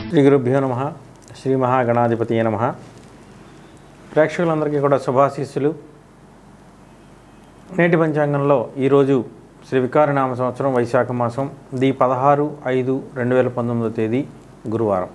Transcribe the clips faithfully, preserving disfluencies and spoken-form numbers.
శ్రీ గురుభ్యో నమః. శ్రీ మహాగణాధిపతియే నమః. ప్రేక్షకులందరికీ కూడా శుభాశీస్సులు. నేటి పంచాంగంలో ఈరోజు శ్రీ వికారనామ సంవత్సరం వైశాఖ మాసం ది పదహారు ఐదు రెండు వేల పంతొమ్మిదో తేదీ గురువారం.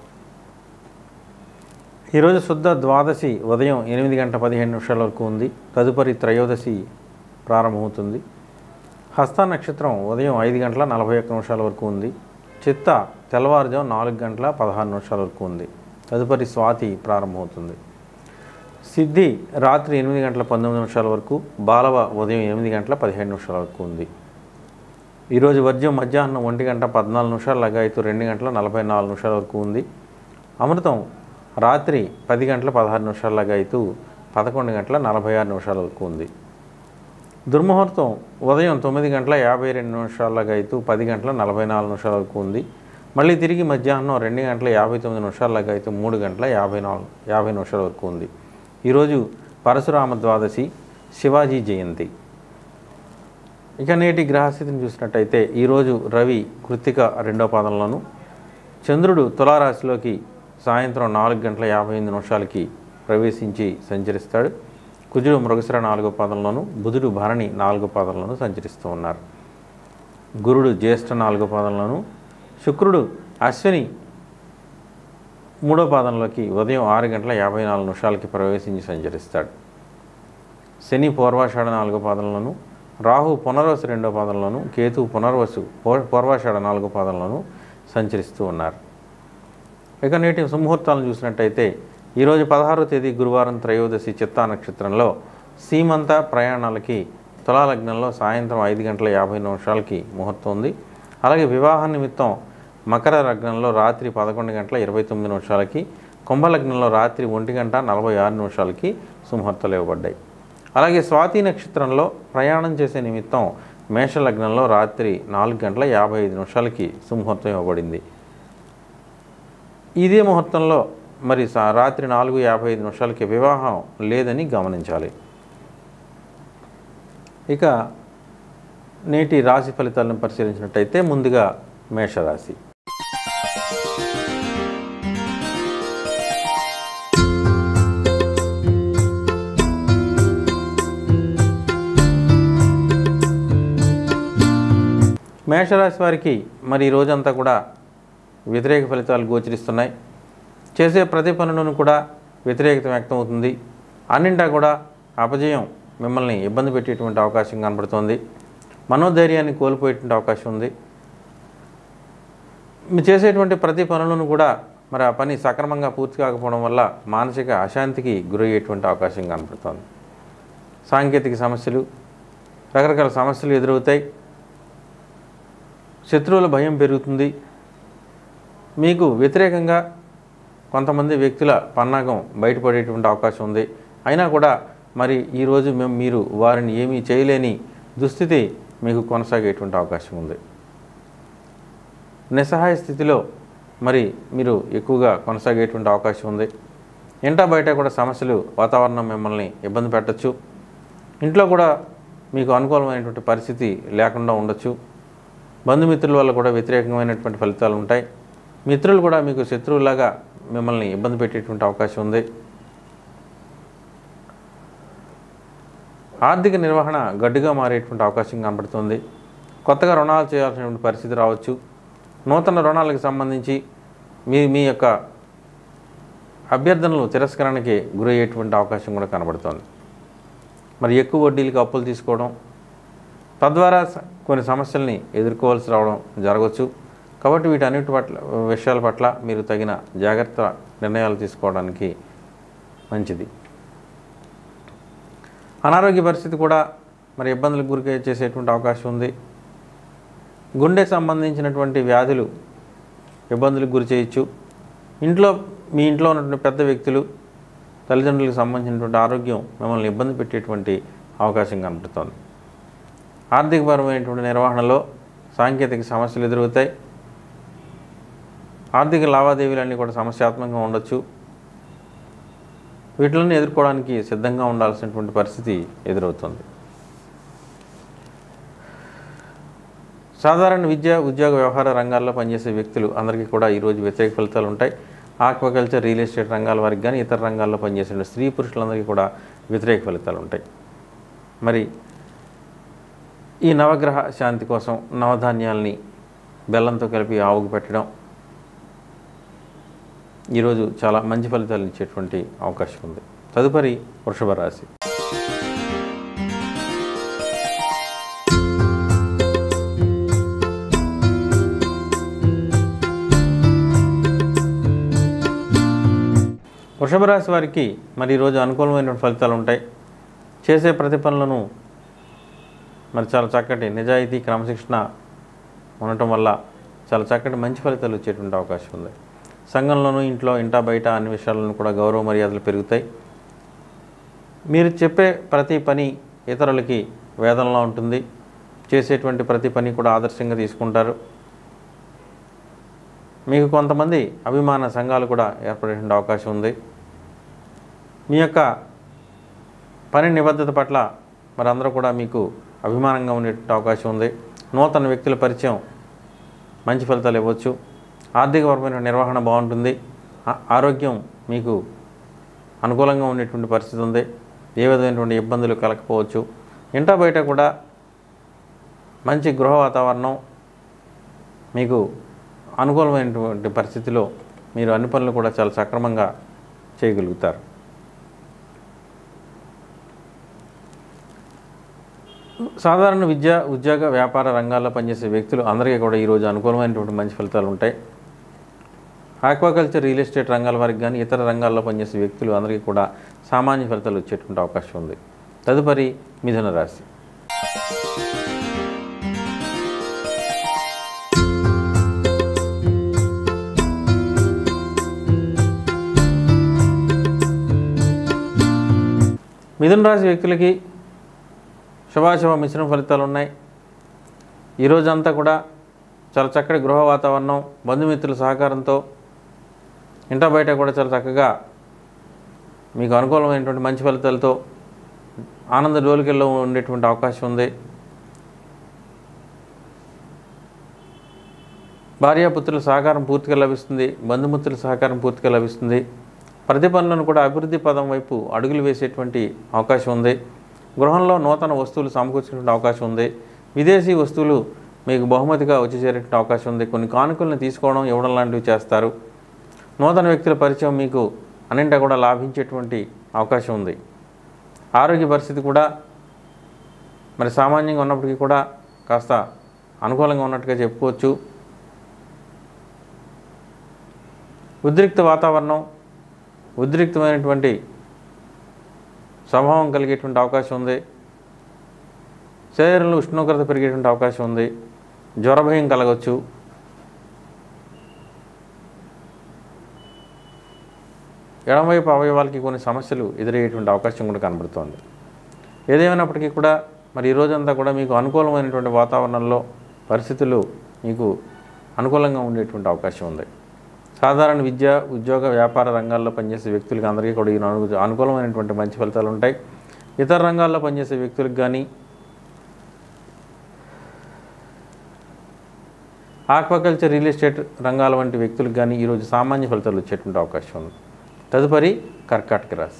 ఈరోజు శుద్ధ ద్వాదశి ఉదయం ఎనిమిది గంటల పదిహేను నిమిషాల వరకు ఉంది. తదుపరి త్రయోదశి ప్రారంభమవుతుంది. హస్త నక్షత్రం ఉదయం ఐదు గంటల నలభై ఒక్క నిమిషాల వరకు ఉంది. చిత్త తెల్లవారుజాము నాలుగు గంటల పదహారు నిమిషాల వరకు ఉంది. తదుపరి స్వాతి ప్రారంభమవుతుంది. సిద్ధి రాత్రి ఎనిమిది గంటల పంతొమ్మిది నిమిషాల వరకు, బాలవ ఉదయం ఎనిమిది గంటల పదిహేడు నిమిషాల వరకు ఉంది. ఈరోజు వర్జ్యం మధ్యాహ్నం ఒంటి గంట పద్నాలుగు నిమిషాల లగాయతు రెండు గంటల నలభై నాలుగు నిమిషాల వరకు ఉంది. అమృతం రాత్రి పది గంటల పదహారు నిమిషాల లగాయతు పదకొండు గంటల నలభై ఆరు నిమిషాల వరకు ఉంది. దుర్ముహూర్తం ఉదయం తొమ్మిది గంటల యాభై రెండు నిమిషాల లగాయతు పది గంటల నలభై నాలుగు నిమిషాల వరకు ఉంది. మళ్ళీ తిరిగి మధ్యాహ్నం రెండు గంటల యాభై తొమ్మిది నిమిషాల లగాయతు మూడు గంటల యాభై నాలుగు యాభై నిమిషాల వరకు ఉంది. ఈరోజు పరశురామ ద్వాదశి, శివాజీ జయంతి. ఇక నేటి గ్రహస్థితిని చూసినట్టయితే ఈరోజు రవి కృత్తిక రెండో పాదంలోను, చంద్రుడు తులారాశిలోకి సాయంత్రం నాలుగు గంటల యాభై ఎనిమిది నిమిషాలకి ప్రవేశించి సంచరిస్తాడు. కుజుడు మృగశిర నాలుగో పాదంలోను, బుధుడు భరణి నాలుగో పాదంలోను సంచరిస్తూ ఉన్నారు. గురుడు జ్యేష్ఠ నాలుగో పాదంలోను, శుక్రుడు అశ్విని మూడో పాదంలోకి ఉదయం ఆరు గంటల యాభై నాలుగు నిమిషాలకి ప్రవేశించి సంచరిస్తాడు. శని పూర్వాషాఢ నాలుగో పాదంలోను, రాహు పునర్వసు రెండో పాదంలోను, కేతు పునర్వసు పూర్వాషాఢ నాలుగో పాదంలోను సంచరిస్తూ ఉన్నారు. ఇక నేటి సుముహూర్తాలను చూసినట్టయితే ఈరోజు పదహారో తేదీ గురువారం త్రయోదశి చిత్తా నక్షత్రంలో సీమంత ప్రయాణాలకి తులాలగ్నంలో సాయంత్రం ఐదు గంటల యాభై నిమిషాలకి ముహూర్తం ఉంది. అలాగే వివాహ నిమిత్తం మకర లగ్నంలో రాత్రి పదకొండు గంటల ఇరవై తొమ్మిది నిమిషాలకి, కుంభలగ్నంలో రాత్రి ఒంటి గంట నలభై ఆరు నిమిషాలకి సుముహూర్తాలు ఇవ్వబడ్డాయి. అలాగే స్వాతి నక్షత్రంలో ప్రయాణం చేసే నిమిత్తం మేషలగ్నంలో రాత్రి నాలుగు గంటల యాభై ఐదు నిమిషాలకి సుముహూర్తం ఇవ్వబడింది. ఇదే ముహూర్తంలో మరి రాత్రి నాలుగు యాభై ఐదు నిమిషాలకి వివాహం లేదని గమనించాలి. ఇక నేటి రాశి ఫలితాలను పరిశీలించినట్టయితే ముందుగా మేషరాశి. మేషరాశి వారికి మరి ఈ రోజంతా కూడా వ్యతిరేక ఫలితాలు గోచరిస్తున్నాయి. చేసే ప్రతి పనులను కూడా వ్యతిరేకత వ్యక్తమవుతుంది. అన్నింటా కూడా అపజయం మిమ్మల్ని ఇబ్బంది పెట్టేటువంటి అవకాశం కనబడుతోంది. మనోధైర్యాన్ని కోల్పోయేటువంటి అవకాశం ఉంది. మీరు చేసేటువంటి ప్రతి పనులను కూడా మరి ఆ పని సక్రమంగా పూర్తి కాకపోవడం వల్ల మానసిక అశాంతికి గురయ్యేటువంటి అవకాశం కనబడుతోంది. సాంకేతిక సమస్యలు, రకరకాల సమస్యలు ఎదురవుతాయి. శత్రువుల భయం పెరుగుతుంది. మీకు వ్యతిరేకంగా కొంతమంది వ్యక్తుల పన్నాగం బయటపడేటువంటి అవకాశం ఉంది. అయినా కూడా మరి ఈరోజు మేము మీరు వారిని ఏమీ చేయలేని దుస్థితి మీకు కొనసాగేటువంటి అవకాశం ఉంది. నిస్సహాయ స్థితిలో మరి మీరు ఎక్కువగా కొనసాగేటువంటి అవకాశం ఉంది. ఇంటా బయట కూడా సమస్యలు, వాతావరణం మిమ్మల్ని ఇబ్బంది పెట్టచ్చు. ఇంట్లో కూడా మీకు అనుకూలమైనటువంటి పరిస్థితి లేకుండా ఉండొచ్చు. బంధుమిత్రుల వల్ల కూడా వ్యతిరేకమైనటువంటి ఫలితాలు ఉంటాయి. మిత్రులు కూడా మీకు శత్రువులాగా మిమ్మల్ని ఇబ్బంది పెట్టేటువంటి అవకాశం ఉంది. ఆర్థిక నిర్వహణ గడ్డుగా మారేటువంటి అవకాశం కనబడుతుంది. కొత్తగా రుణాలు చేయాల్సినటువంటి పరిస్థితి రావచ్చు. నూతన రుణాలకు సంబంధించి మీ మీ యొక్క అభ్యర్థనలు తిరస్కరణకి గురయ్యేటువంటి అవకాశం కూడా కనబడుతుంది. మరి ఎక్కువ వడ్డీలకు అప్పులు తీసుకోవడం, తద్వారా కొన్ని సమస్యల్ని ఎదుర్కోవాల్సి రావడం జరగవచ్చు. కాబట్టి వీటన్నిటి పట్ల విషయాల పట్ల మీరు తగిన జాగ్రత్త నిర్ణయాలు తీసుకోవడానికి మంచిది. అనారోగ్య పరిస్థితి కూడా మరి ఇబ్బందులకు గురి చేసేటువంటి అవకాశం ఉంది. గుండె సంబంధించినటువంటి వ్యాధులు ఇబ్బందులకు గురి చేయొచ్చు. ఇంట్లో మీ ఇంట్లో ఉన్నటువంటి పెద్ద వ్యక్తులు, తల్లిదండ్రులకు సంబంధించినటువంటి ఆరోగ్యం మిమ్మల్ని ఇబ్బంది పెట్టేటువంటి అవకాశం కనబడుతోంది. ఆర్థికపరమైనటువంటి నిర్వహణలో సాంకేతిక సమస్యలు ఎదురవుతాయి. ఆర్థిక లావాదేవీలన్నీ కూడా సమస్యాత్మకంగా ఉండొచ్చు. వీటిని ఎదుర్కోవడానికి సిద్ధంగా ఉండాల్సినటువంటి పరిస్థితి ఎదురవుతుంది. సాధారణ విద్య ఉద్యోగ వ్యవహార రంగాల్లో పనిచేసే వ్యక్తులు అందరికీ కూడా ఈరోజు వ్యతిరేక ఫలితాలు ఉంటాయి. ఆక్వాకల్చర్, రియల్ ఎస్టేట్ రంగాల వారికి కానీ ఇతర రంగాల్లో పనిచేసే స్త్రీ పురుషులందరికీ కూడా వ్యతిరేక ఫలితాలు ఉంటాయి. మరి ఈ నవగ్రహ శాంతి కోసం నవధాన్యాల్ని బెల్లంతో కలిపి ఆవుకు పెట్టడం ఈరోజు చాలా మంచి ఫలితాలు ఇచ్చేటువంటి అవకాశం ఉంది. తదుపరి వృషభ రాశి. వృషభ రాశి వారికి మరి ఈరోజు అనుకూలమైనటువంటి ఫలితాలు ఉంటాయి. చేసే ప్రతి పనులను మరి చాలా చక్కటి నిజాయితీ, క్రమశిక్షణ ఉండటం వల్ల చాలా చక్కటి మంచి ఫలితాలు వచ్చేటువంటి అవకాశం ఉంది. సంఘంలోనూ, ఇంట్లో, ఇంటా బయట అన్ని విషయాలను కూడా గౌరవ మర్యాదలు పెరుగుతాయి. మీరు చెప్పే ప్రతి పని ఇతరులకి వేదనలా ఉంటుంది. చేసేటువంటి ప్రతి పని కూడా ఆదర్శంగా తీసుకుంటారు. మీకు కొంతమంది అభిమాన సంఘాలు కూడా ఏర్పడేటువంటి అవకాశం ఉంది. మీ యొక్క పని నిబద్ధత పట్ల మరి అందరూ కూడా మీకు అభిమానంగా ఉండేటువంటి అవకాశం ఉంది. నూతన వ్యక్తుల పరిచయం మంచి ఫలితాలు ఇవ్వచ్చు. ఆర్థికపరమైన నిర్వహణ బాగుంటుంది. ఆరోగ్యం మీకు అనుకూలంగా ఉండేటువంటి పరిస్థితి ఉంది. ఏ విధమైనటువంటి ఇబ్బందులు కలగకపోవచ్చు. ఇంటా బయట కూడా మంచి గృహ వాతావరణం, మీకు అనుకూలమైనటువంటి పరిస్థితిలో మీరు అన్ని పనులు కూడా చాలా సక్రమంగా చేయగలుగుతారు. సాధారణ విద్య ఉద్యోగ వ్యాపార రంగాల్లో పనిచేసే వ్యక్తులు అందరికీ కూడా ఈరోజు అనుకూలమైనటువంటి మంచి ఫలితాలు ఉంటాయి. ఆక్వాకల్చర్, రియల్ ఎస్టేట్ రంగాల వారికి కానీ ఇతర రంగాల్లో పనిచేసే వ్యక్తులు అందరికీ కూడా సామాన్య ఫలితాలు వచ్చేటువంటి అవకాశం ఉంది. తదుపరి మిథున రాశి. మిథున రాశి వ్యక్తులకి శుభాశుభ మిశ్రమ ఫలితాలు ఉన్నాయి. ఈరోజంతా కూడా చాలా చక్కటి గృహ వాతావరణం, బంధుమిత్రుల సహకారంతో ఇంటా బయట కూడా చాలా చక్కగా మీకు అనుకూలమైనటువంటి మంచి ఫలితాలతో ఆనంద డోలికల్లో ఉండేటువంటి అవకాశం ఉంది. భార్యాపుత్రుల సహకారం పూర్తిగా లభిస్తుంది. బంధుమిత్రుల సహకారం పూర్తిగా లభిస్తుంది. ప్రతి పనులను కూడా అభివృద్ధి పదం వైపు అడుగులు వేసేటువంటి అవకాశం ఉంది. గృహంలో నూతన వస్తువులు సమకూర్చేటువంటి అవకాశం ఉంది. విదేశీ వస్తువులు మీకు బహుమతిగా వచ్చి చేరేటువంటి అవకాశం ఉంది. కొన్ని కానుకలను తీసుకోవడం, ఇవ్వడం లాంటివి చేస్తారు. నూతన వ్యక్తుల పరిచయం మీకు అన్నింటా కూడా లాభించేటువంటి అవకాశం ఉంది. ఆరోగ్య పరిస్థితి కూడా మరి సామాన్యంగా ఉన్నప్పటికీ కూడా కాస్త అనుకూలంగా ఉన్నట్టుగా చెప్పుకోవచ్చు. ఉద్రిక్త వాతావరణం, ఉద్రిక్తమైనటువంటి స్వభావం కలిగేటువంటి అవకాశం ఉంది. శరీరంలో ఉష్ణోగ్రత పెరిగేటువంటి అవకాశం ఉంది. జ్వరభయం కలగవచ్చు. ఎడమవైపు అవయవాలకి కొన్ని సమస్యలు ఎదురయ్యేటువంటి అవకాశం కూడా కనబడుతోంది. ఏదేమైనప్పటికీ కూడా మరి ఈ రోజంతా కూడా మీకు అనుకూలమైనటువంటి వాతావరణంలో పరిస్థితులు మీకు అనుకూలంగా ఉండేటువంటి అవకాశం ఉంది. సాధారణ విద్య ఉద్యోగ వ్యాపార రంగాల్లో పనిచేసే వ్యక్తులకి అందరికీ కూడా ఈ అనుకూలమైనటువంటి మంచి ఫలితాలు ఉంటాయి. ఇతర రంగాల్లో పనిచేసే వ్యక్తులకు కానీ ఆక్వాకల్చర్, రియల్ ఎస్టేట్ రంగాల వంటి వ్యక్తులకు కానీ ఈరోజు సామాన్య ఫలితాలు వచ్చేటువంటి అవకాశం ఉంది. తదుపరి కర్కాటక రాశి.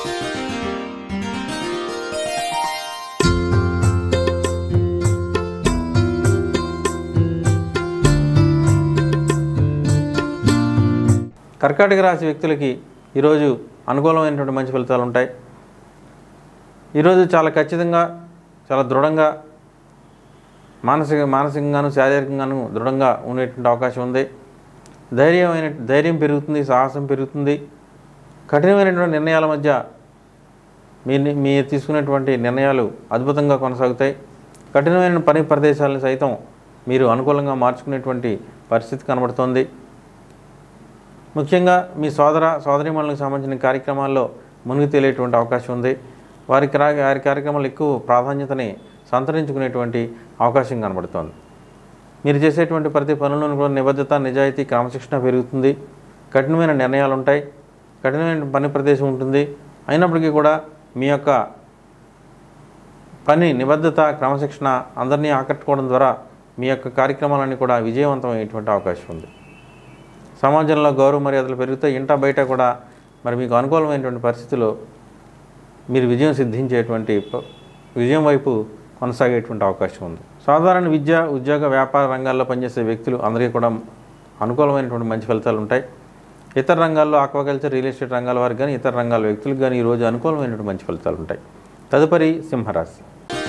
కర్కాటక రాశి వ్యక్తులకి ఈరోజు అనుకూలమైనటువంటి మంచి ఫలితాలు ఉంటాయి. ఈరోజు చాలా ఖచ్చితంగా, చాలా దృఢంగా, మానసిక మానసికంగాను శారీరకంగాను దృఢంగా ఉండేటువంటి అవకాశం ఉంది. ధైర్యమైన ధైర్యం పెరుగుతుంది, సాహసం పెరుగుతుంది. కఠినమైనటువంటి నిర్ణయాల మధ్య మీ మీరు తీసుకునేటువంటి నిర్ణయాలు అద్భుతంగా కొనసాగుతాయి. కఠినమైన పని ప్రదేశాలను సైతం మీరు అనుకూలంగా మార్చుకునేటువంటి పరిస్థితి కనబడుతోంది. ముఖ్యంగా మీ సోదర సోదరీమణులకు సంబంధించిన కార్యక్రమాల్లో మునిగి తేలేటువంటి అవకాశం ఉంది. వారికి వారి కార్యక్రమాలు ఎక్కువ ప్రాధాన్యతని సంతరించుకునేటువంటి అవకాశం కనబడుతోంది. మీరు చేసేటువంటి ప్రతి పనులను కూడా నిబద్ధత, నిజాయితీ, క్రమశిక్షణ పెరుగుతుంది. కఠినమైన నిర్ణయాలు ఉంటాయి. కఠినమైన పని ప్రదేశం ఉంటుంది. అయినప్పటికీ కూడా మీ యొక్క పని నిబద్ధత, క్రమశిక్షణ అందరినీ ఆకట్టుకోవడం ద్వారా మీ యొక్క కార్యక్రమాలన్నీ కూడా విజయవంతమయ్యేటువంటి అవకాశం ఉంది. సమాజంలో గౌరవ మర్యాదలు పెరుగుతాయి. ఇంట బయట కూడా మరి మీకు అనుకూలమైనటువంటి పరిస్థితుల్లో మీరు విజయం సిద్ధించేటువంటి విజయం వైపు కొనసాగేటువంటి అవకాశం ఉంది. సాధారణ విద్య, ఉద్యోగ, వ్యాపార రంగాల్లో పనిచేసే వ్యక్తులు అందరికీ కూడా అనుకూలమైనటువంటి మంచి ఫలితాలు ఉంటాయి. ఇతర రంగాల్లో ఆక్వాకల్చర్, రియల్ ఎస్టేట్ రంగాల వారికి కానీ ఇతర రంగాల వ్యక్తులకు కానీ ఈరోజు అనుకూలమైనటువంటి మంచి ఫలితాలు ఉంటాయి. తదుపరి సింహరాశి.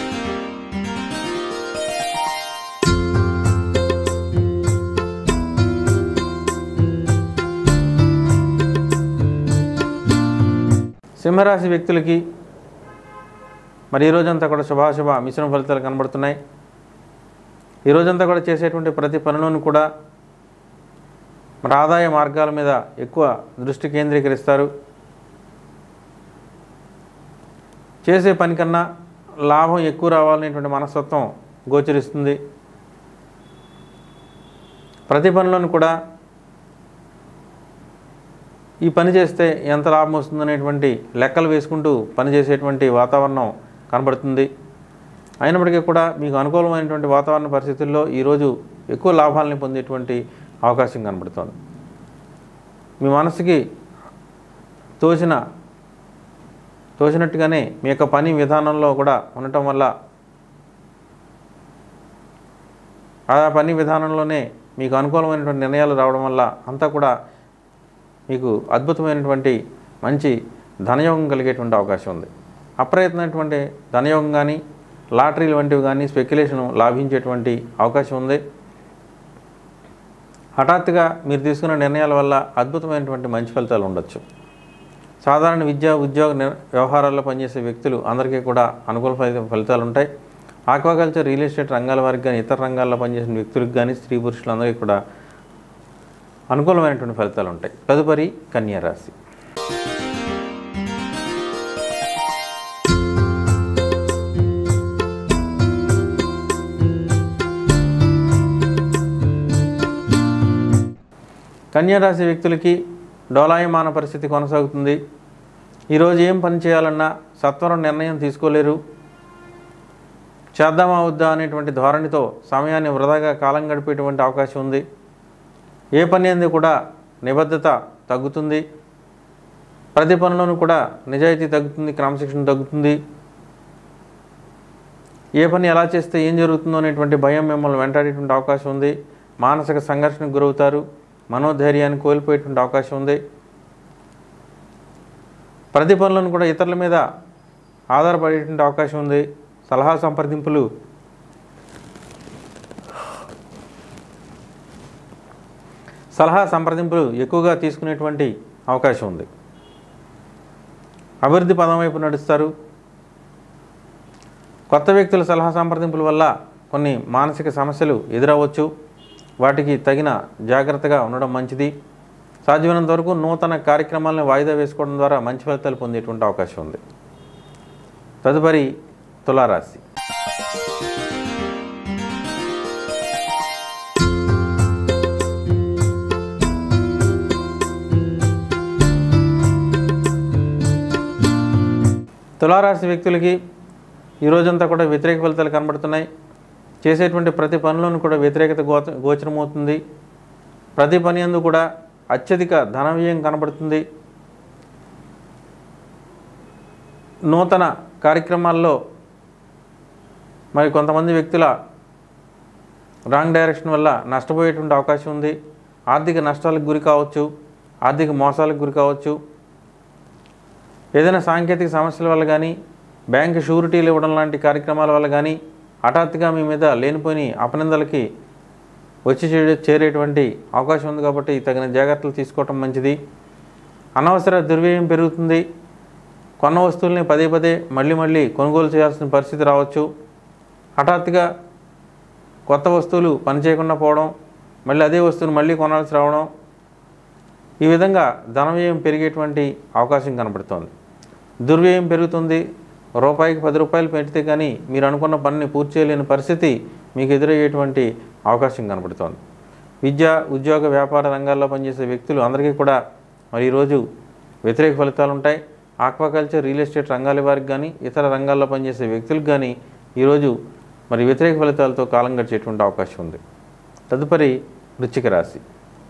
సింహరాశి వ్యక్తులకి మరి ఈ రోజంతా కూడా శుభాశుభ మిశ్రమ ఫలితాలు కనబడుతున్నాయి. ఈ రోజంతా కూడా చేసేటువంటి ప్రతి పనులను కూడా మరి ఆదాయ మార్గాల మీద ఎక్కువ దృష్టి కేంద్రీకరిస్తారు. చేసే పని కన్నా లాభం ఎక్కువ రావాలనేటువంటి మనస్తత్వం గోచరిస్తుంది. ప్రతి పనిలోనూ కూడా ఈ పని చేస్తే ఎంత లాభం వస్తుందనేటువంటి లెక్కలు వేసుకుంటూ పనిచేసేటువంటి వాతావరణం కనబడుతుంది. అయినప్పటికీ కూడా మీకు అనుకూలమైనటువంటి వాతావరణ పరిస్థితుల్లో ఈరోజు ఎక్కువ లాభాలని పొందేటువంటి అవకాశం కనబడుతుంది. మీ మనసుకి తోచిన తోచినట్టుగానే మీ యొక్క పని విధానంలో కూడా ఉండటం వల్ల ఆ పని విధానంలోనే మీకు అనుకూలమైనటువంటి నిర్ణయాలు రావడం వల్ల అంతా కూడా మీకు అద్భుతమైనటువంటి మంచి ధనయోగం కలిగేటువంటి అవకాశం ఉంది. అప్రయత్నమైనటువంటి ధనయోగం కానీ లాటరీలు వంటివి కానీ స్పెక్యులేషన్ లాభించేటువంటి అవకాశం ఉంది. హఠాత్తుగా మీరు తీసుకున్న నిర్ణయాల వల్ల అద్భుతమైనటువంటి మంచి ఫలితాలు ఉండొచ్చు. సాధారణ విద్య, ఉద్యోగ వ్యవహారాల్లో పనిచేసే వ్యక్తులు అందరికీ కూడా అనుకూల ఫలితాలు ఉంటాయి. ఆక్వాకల్చర్, రియల్ ఎస్టేట్ రంగాల వారికి కానీ ఇతర రంగాల్లో పనిచేసిన వ్యక్తులకు కానీ స్త్రీ పురుషులందరికీ కూడా అనుకూలమైనటువంటి ఫలితాలు ఉంటాయి. తదుపరి కన్యా రాశి. కన్యా రాశి వ్యక్తులకి డోలాయమాన పరిస్థితి కొనసాగుతుంది. ఈరోజు ఏం పని చేయాలన్నా సత్వరం నిర్ణయం తీసుకోలేరు. చేద్దామా వద్దా అనేటువంటి ధోరణితో సమయాన్ని వృధాగా కాలం గడిపేటువంటి అవకాశం ఉంది. ఏ పని అంది కూడా నిబద్ధత తగ్గుతుంది. ప్రతి పనిలోనూ కూడా నిజాయితీ తగ్గుతుంది, క్రమశిక్షణ తగ్గుతుంది. ఏ పని ఎలా చేస్తే ఏం జరుగుతుందో అనేటువంటి భయం మిమ్మల్ని వెంటాడేటువంటి అవకాశం ఉంది. మానసిక సంఘర్షణకు గురవుతారు. మనోధైర్యాన్ని కోల్పోయేటువంటి అవకాశం ఉంది. ప్రతి పనులను కూడా ఇతరుల మీద ఆధారపడేటువంటి అవకాశం ఉంది. సలహా సంప్రదింపులు సలహా సంప్రదింపులు ఎక్కువగా తీసుకునేటువంటి అవకాశం ఉంది. అభివృద్ధి పదం వైపు నడుస్తారు. కొత్త వ్యక్తుల సలహా సంప్రదింపుల వల్ల కొన్ని మానసిక సమస్యలు ఎదురవచ్చు. వాటికి తగిన జాగ్రత్తగా ఉండడం మంచిది. సాధ్యమైనంత వరకు నూతన కార్యక్రమాలను వాయిదా వేసుకోవడం ద్వారా మంచి ఫలితాలు పొందేటువంటి అవకాశం ఉంది. తదుపరి తులారాశి. తులారాశి వ్యక్తులకి ఈ రోజంతా కూడా వ్యతిరేక ఫలితాలు కనబడుతున్నాయి. చేసేటువంటి ప్రతి పనిలోనూ కూడా వ్యతిరేకత గో గోచరమవుతుంది. ప్రతి పని యందు కూడా అత్యధిక ధన వ్యయం కనబడుతుంది. నూతన కార్యక్రమాల్లో మరి కొంతమంది వ్యక్తుల రాంగ్ డైరెక్షన్ వల్ల నష్టపోయేటువంటి అవకాశం ఉంది. ఆర్థిక నష్టాలకు గురి కావచ్చు, ఆర్థిక మోసాలకు గురి కావచ్చు. ఏదైనా సాంకేతిక సమస్యల వల్ల కానీ, బ్యాంకు షూరిటీలు ఇవ్వడం లాంటి కార్యక్రమాల వల్ల కానీ హఠాత్తుగా మీ మీద లేనిపోని అపనిందలకి వచ్చి చేరేటువంటి అవకాశం ఉంది. కాబట్టి తగిన జాగ్రత్తలు తీసుకోవటం మంచిది. అనవసర దుర్వ్యయం పెరుగుతుంది. కొన్న వస్తువుల్ని పదే పదే మళ్ళీ మళ్ళీ కొనుగోలు చేయాల్సిన పరిస్థితి రావచ్చు. హఠాత్తుగా కొత్త వస్తువులు పనిచేయకుండా పోవడం, మళ్ళీ అదే వస్తువును మళ్ళీ కొనాల్సి రావడం, ఈ విధంగా ధనవ్యయం పెరిగేటువంటి అవకాశం కనబడుతోంది. దుర్వ్యయం పెరుగుతుంది. రూపాయికి పది రూపాయలు పెడితే కానీ మీరు అనుకున్న పనిని పూర్తి చేయలేని పరిస్థితి మీకు ఎదురయ్యేటువంటి అవకాశం కనబడుతోంది. విద్య, ఉద్యోగ, వ్యాపార రంగాల్లో పనిచేసే వ్యక్తులు అందరికీ కూడా మరి ఈరోజు వ్యతిరేక ఫలితాలు ఉంటాయి. ఆక్వాకల్చర్, రియల్ ఎస్టేట్ రంగాల వారికి కానీ ఇతర రంగాల్లో పనిచేసే వ్యక్తులకు కానీ ఈరోజు మరి వ్యతిరేక ఫలితాలతో కాలం గడిచేటువంటి అవకాశం ఉంది. తదుపరి వృశ్చిక రాశి.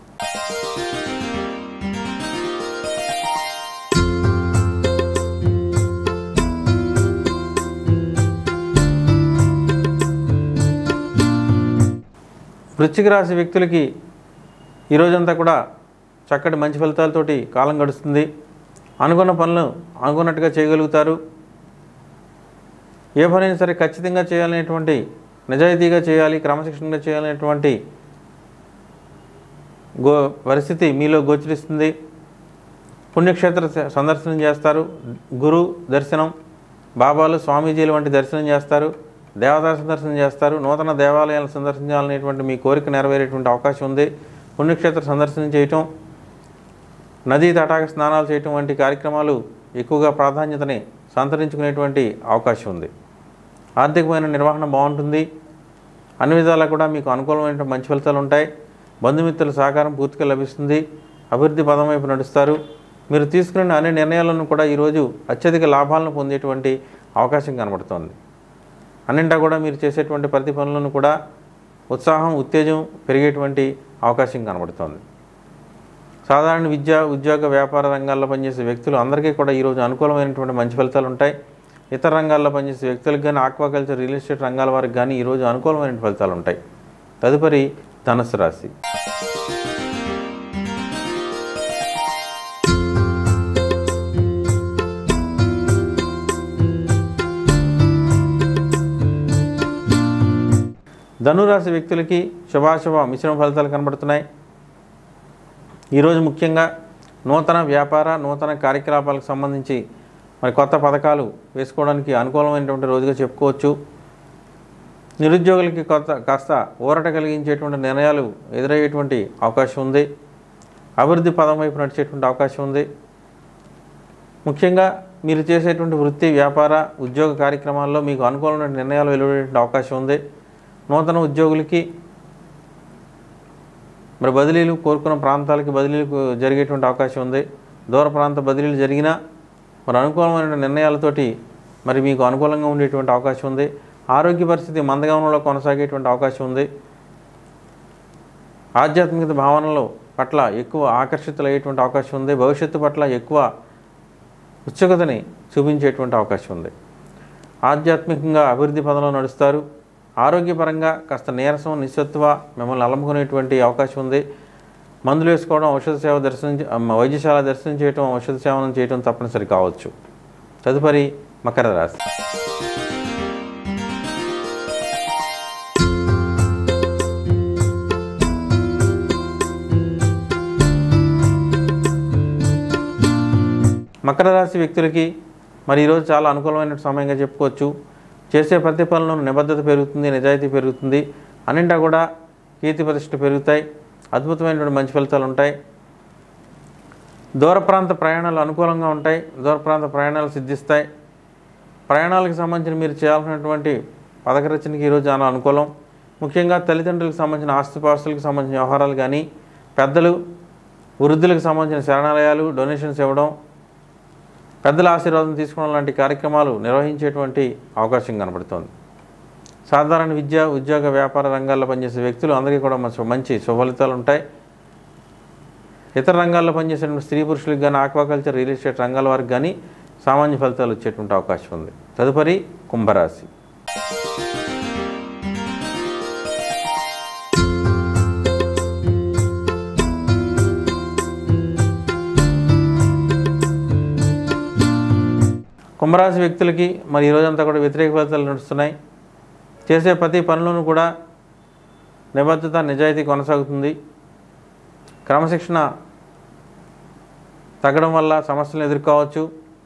వృశ్చిక రాశి వ్యక్తులకి ఈరోజంతా కూడా చక్కటి మంచి ఫలితాలతోటి కాలం గడుస్తుంది. అనుకున్న పనులు అనుకున్నట్టుగా చేయగలుగుతారు. ఏ పనైనా సరే ఖచ్చితంగా చేయాలనేటువంటి, నిజాయితీగా చేయాలి, క్రమశిక్షణగా చేయాలనేటువంటి గో పరిస్థితి మీలో గోచరిస్తుంది. పుణ్యక్షేత్ర సందర్శనం చేస్తారు. గురు దర్శనం, బాబాలు, స్వామీజీలు వంటి దర్శనం చేస్తారు. దేవతా సందర్శనం చేస్తారు. నూతన దేవాలయాలను సందర్శించాలనేటువంటి మీ కోరిక నెరవేరేటువంటి అవకాశం ఉంది. పుణ్యక్షేత్ర సందర్శనం చేయటం, నదీ తటాక స్నానాలు చేయటం వంటి కార్యక్రమాలు ఎక్కువగా ప్రాధాన్యతని సంతరించుకునేటువంటి అవకాశం ఉంది. ఆర్థికమైన నిర్వహణ బాగుంటుంది. అన్ని విధాలా కూడా మీకు అనుకూలమైన మంచి ఫలితాలు ఉంటాయి. బంధుమిత్రుల సహకారం పూర్తిగా లభిస్తుంది. అభివృద్ధి పదం వైపు నడుస్తారు. మీరు తీసుకున్న అన్ని నిర్ణయాలను కూడా ఈరోజు అత్యధిక లాభాలను పొందేటువంటి అవకాశం కనబడుతోంది. అన్నింటా కూడా మీరు చేసేటువంటి ప్రతి పనులను కూడా ఉత్సాహం, ఉత్తేజం పెరిగేటువంటి అవకాశం కనబడుతోంది. సాధారణ విద్య, ఉద్యోగ, వ్యాపార రంగాల్లో పనిచేసే వ్యక్తులు అందరికీ కూడా ఈరోజు అనుకూలమైనటువంటి మంచి ఫలితాలు ఉంటాయి. ఇతర రంగాల్లో పనిచేసే వ్యక్తులకు కానీ, ఆక్వాకల్చర్, రియల్ ఎస్టేట్ రంగాల వారికి కానీ ఈరోజు అనుకూలమైన ఫలితాలు ఉంటాయి. తదుపరి ధనుస్సు రాశి. ధనురాశి వ్యక్తులకి శుభాశుభ మిశ్రమ ఫలితాలు కనబడుతున్నాయి. ఈరోజు ముఖ్యంగా నూతన వ్యాపార, నూతన కార్యకలాపాలకు సంబంధించి మరి కొత్త పథకాలు వేసుకోవడానికి అనుకూలమైనటువంటి రోజుగా చెప్పుకోవచ్చు. నిరుద్యోగులకి కొత్త కాస్త ఊరట కలిగించేటువంటి నిర్ణయాలు ఎదురయ్యేటువంటి అవకాశం ఉంది. అభివృద్ధి పదం వైపు నడిచేటువంటి అవకాశం ఉంది. ముఖ్యంగా మీరు చేసేటువంటి వృత్తి, వ్యాపార, ఉద్యోగ కార్యక్రమాల్లో మీకు అనుకూలమైన నిర్ణయాలు వెలువడేటువంటి అవకాశం ఉంది. నూతన ఉద్యోగులకి మరి బదిలీలు, కోరుకున్న ప్రాంతాలకి బదిలీలు జరిగేటువంటి అవకాశం ఉంది. దూర ప్రాంత బదిలీలు జరిగినా మరి అనుకూలమైన నిర్ణయాలతోటి మరి మీకు అనుకూలంగా ఉండేటువంటి అవకాశం ఉంది. ఆరోగ్య పరిస్థితి మందగమనంలో కొనసాగేటువంటి అవకాశం ఉంది. ఆధ్యాత్మికత భావనల పట్ల ఎక్కువ ఆకర్షితులయ్యేటువంటి అవకాశం ఉంది. భవిష్యత్తు పట్ల ఎక్కువ ఉత్సుకతని చూపించేటువంటి అవకాశం ఉంది. ఆధ్యాత్మికంగా అభివృద్ధి పదంలో నడుస్తారు. ఆరోగ్యపరంగా కాస్త నీరసం, నిస్సత్వ మిమ్మల్ని అలముకునేటువంటి అవకాశం ఉంది. మందులు వేసుకోవడం, ఔషధ సేవ దర్శనం, వైద్యశాల దర్శనం చేయటం, ఔషధ సేవనం చేయటం తప్పనిసరి కావచ్చు. తదుపరి మకర రాశి. మకర రాశి వ్యక్తులకి మరి ఈరోజు చాలా అనుకూలమైన సమయంగా చెప్పుకోవచ్చు. చేసే ప్రతి పనులను నిబద్ధత పెరుగుతుంది, నిజాయితీ పెరుగుతుంది. అన్నింటా కూడా కీర్తి ప్రతిష్ఠ పెరుగుతాయి. అద్భుతమైనటువంటి మంచి ఫలితాలు ఉంటాయి. దూర ప్రాంత ప్రయాణాలు అనుకూలంగా ఉంటాయి. దూర ప్రాంత ప్రయాణాలు సిద్ధిస్తాయి. ప్రయాణాలకు సంబంధించిన మీరు చేయాల్సినటువంటి పథక రచనకి ఈరోజు చాలా అనుకూలం. ముఖ్యంగా తల్లిదండ్రులకు సంబంధించిన ఆస్తిపాస్తులకు సంబంధించిన వ్యవహారాలు కానీ, పెద్దలు, వృద్ధులకు సంబంధించిన శరణాలయాలు, డొనేషన్స్ ఇవ్వడం, పెద్దల ఆశీర్వాదం తీసుకోవడం లాంటి కార్యక్రమాలు నిర్వహించేటువంటి అవకాశం కనబడుతోంది. సాధారణ విద్య, ఉద్యోగ, వ్యాపార రంగాల్లో పనిచేసే వ్యక్తులు అందరికీ కూడా మంచి శుభఫలితాలు ఉంటాయి. ఇతర రంగాల్లో పనిచేసేటువంటి స్త్రీ పురుషులకు కానీ, ఆక్వాకల్చర్, రియల్ ఎస్టేట్ రంగాల వారికి కానీ సామాన్య ఫలితాలు వచ్చేటువంటి అవకాశం ఉంది. తదుపరి కుంభరాశి. కుంభరాశి వ్యక్తులకి మరి ఈరోజంతా కూడా వ్యతిరేక ఫలితాలు నడుస్తున్నాయి. చేసే ప్రతి పనులను కూడా నిబద్ధత, నిజాయితీ కొనసాగుతుంది. క్రమశిక్షణ తగ్గడం వల్ల సమస్యలను ఎదుర్కోవచ్చు.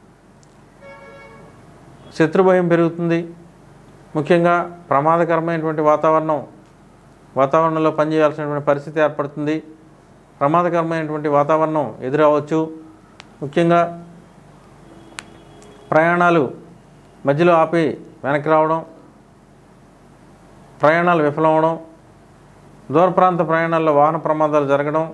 శత్రుభయం పెరుగుతుంది. ముఖ్యంగా ప్రమాదకరమైనటువంటి వాతావరణం వాతావరణంలో పనిచేయాల్సినటువంటి పరిస్థితి ఏర్పడుతుంది. ప్రమాదకరమైనటువంటి వాతావరణం ఎదురవచ్చు. ముఖ్యంగా ప్రయాణాలు మధ్యలో ఆపి వెనక్కి రావడం, ప్రయాణాలు విఫలమవడం, దూర ప్రాంత ప్రయాణాల్లో వాహన ప్రమాదాలు జరగడం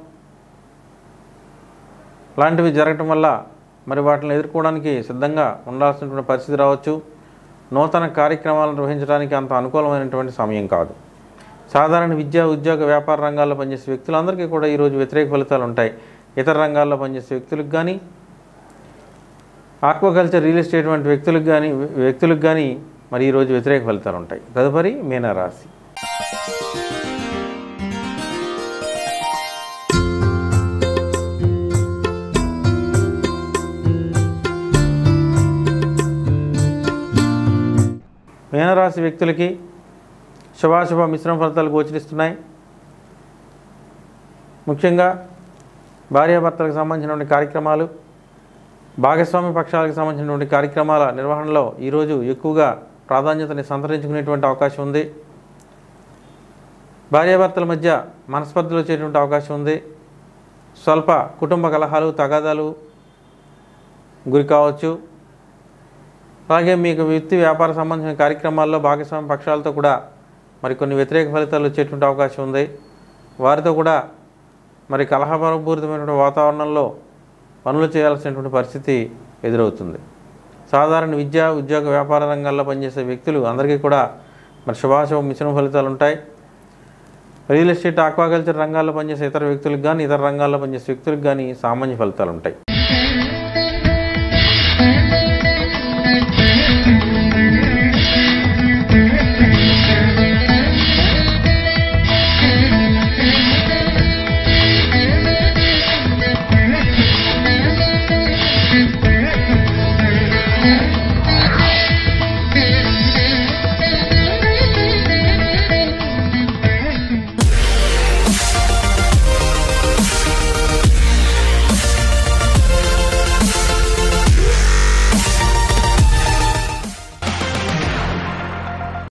లాంటివి జరగటం వల్ల మరి వాటిని ఎదుర్కోవడానికి సిద్ధంగా ఉండాల్సినటువంటి పరిస్థితి రావచ్చు. నూతన కార్యక్రమాలను నిర్వహించడానికి అంత అనుకూలమైనటువంటి సమయం కాదు. సాధారణ విద్యా ఉద్యోగ వ్యాపార రంగాల్లో పనిచేసే వ్యక్తులందరికీ కూడా ఈరోజు వ్యతిరేక ఫలితాలు ఉంటాయి. ఇతర రంగాల్లో పనిచేసే వ్యక్తులకు కానీ, ఆక్వాకల్చర్, రియల్ ఎస్టేట్ వంటి వ్యక్తులకు కానీ వ్యక్తులకు కానీ మరి ఈరోజు వ్యతిరేక ఫలితాలు ఉంటాయి. తదుపరి మీనరాశి. మీనరాశి వ్యక్తులకి శుభాశుభ మిశ్రమ ఫలితాలు గోచరిస్తున్నాయి. ముఖ్యంగా భార్యాభర్తలకు సంబంధించినటువంటి కార్యక్రమాలు, భాగస్వామి పక్షాలకు సంబంధించినటువంటి కార్యక్రమాల నిర్వహణలో ఈరోజు ఎక్కువగా ప్రాధాన్యతని సంతరించుకునేటువంటి అవకాశం ఉంది. భార్యాభర్తల మధ్య మనస్పర్ధలు వచ్చేటువంటి అవకాశం ఉంది. స్వల్ప కుటుంబ కలహాలు, తగాదాలు గురి కావచ్చు. అలాగే మీకు వృత్తి వ్యాపార సంబంధించిన కార్యక్రమాల్లో భాగస్వామి పక్షాలతో కూడా మరి కొన్ని వ్యతిరేక ఫలితాలు వచ్చేటువంటి అవకాశం ఉంది. వారితో కూడా మరి కలహపూరితమైనటువంటి వాతావరణంలో పనులు చేయాల్సినటువంటి పరిస్థితి ఎదురవుతుంది. సాధారణ విద్యా ఉద్యోగ వ్యాపార రంగాల్లో పనిచేసే వ్యక్తులు అందరికీ కూడా మరి శుభాశుభ మిశ్రమ ఫలితాలు ఉంటాయి. రియల్ ఎస్టేట్, ఆక్వాకల్చర్ రంగాల్లో పనిచేసే ఇతర వ్యక్తులకు కానీ, ఇతర రంగాల్లో పనిచేసే వ్యక్తులకు కానీ సామాన్య ఫలితాలు ఉంటాయి.